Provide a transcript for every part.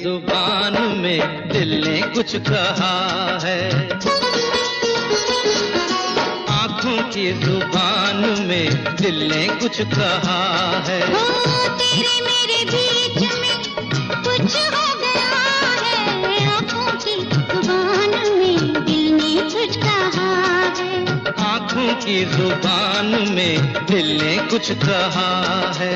जुबान में दिल ने कुछ कहा है। आँखों की जुबान में दिल ने कुछ कहा है। ओ तेरे मेरे बीच में कुछ हो गया है। आँखों की जुबान में दिल ने कुछ कहा है। आँखों की जुबान में दिल ने कुछ कहा है।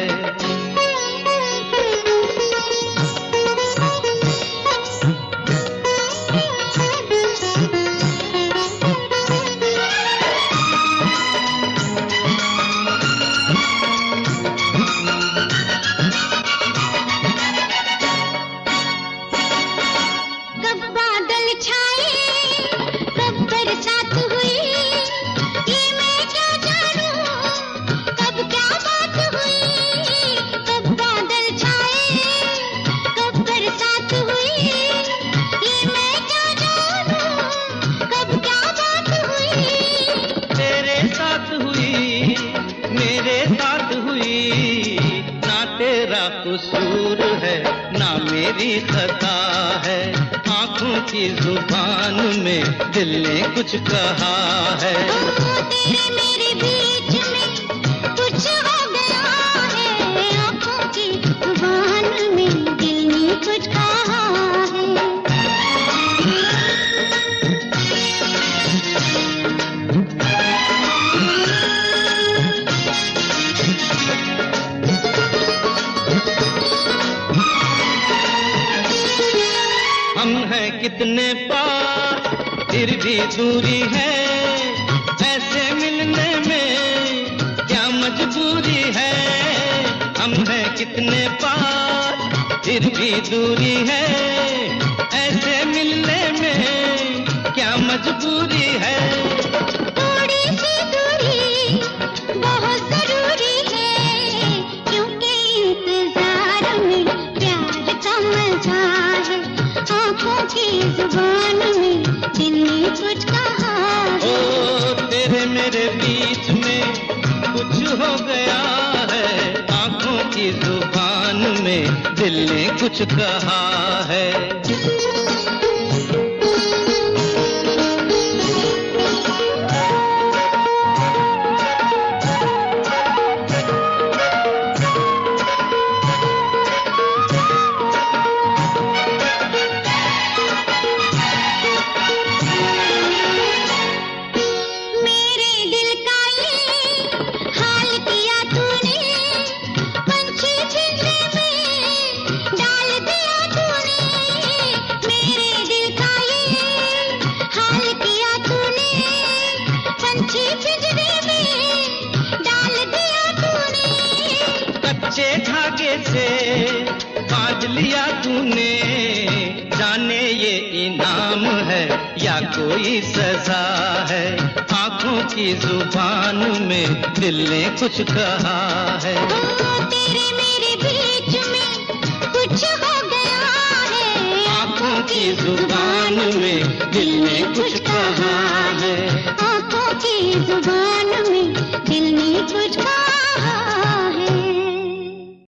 कसूर है ना मेरी खता है। आँखों की जुबान में दिल ने कुछ कहा है। तेरे मेरे बीच में कुछ हो गया है। आँखों की जुबान में दिल ने कुछ कहा है। हम हैं कितने पास फिर भी दूरी है। ऐसे मिलने में क्या मजबूरी है। हम हैं कितने पास फिर भी दूरी है। ऐसे मिलने में क्या मजबूरी है। थोड़ी सी दूरी बहुत जरूरी है। क्योंकि इंतजार में प्यार का मजा है। आँखों की जुबान में दिल ने कुछ कहा है। ओ तेरे मेरे बीच में कुछ हो गया है। आँखों की जुबान में दिल ने कुछ कहा है। कच्चे धागे से बांध लिया तूने। जाने ये इनाम है या कोई सजा है। आँखों की जुबान में दिल ने कुछ कहा है। तेरे मेरे बीच में कुछ हो गया है। आँखों की जुबान में दिल ने कुछ कहा है। आँखों की जुबान में दिल ने कुछ कहा